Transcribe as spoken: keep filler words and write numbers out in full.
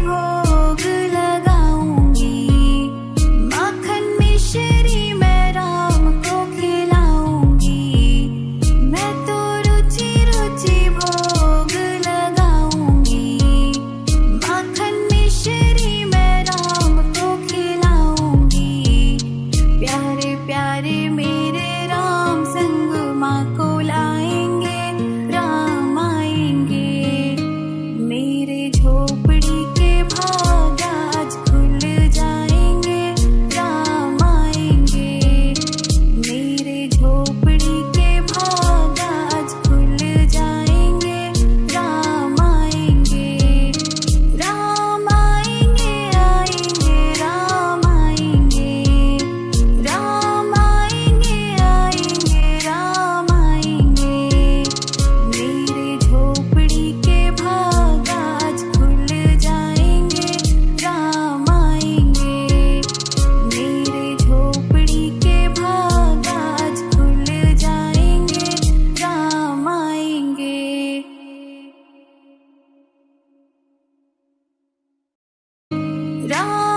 भोग लगाऊंगी, माखन मिश्री मैं राम को खिलाऊंगी। मैं तो रुचि रुचि भोग लगाऊंगी, माखन मिश्री मैं राम को खिलाऊंगी। प्यारे प्यारे मेरे राम संग माँ को लाएंगे, राम आएंगे। मेरे झोपड़ी के भाग आज खुल जाएंगे, राम आएंगे। मेरे झोपड़ी के भाग आज खुल जाएंगे, राम आएंगे। राम आएंगे आएंगे राम आएंगे, राम आएंगे आएंगे राम आएंगे। मेरे झोपड़ी के भाग आज खुल जाएंगे, राम आएंगे। मेरे झोपड़ी के भाग आज खुल जाएंगे, राम आएंगे। राम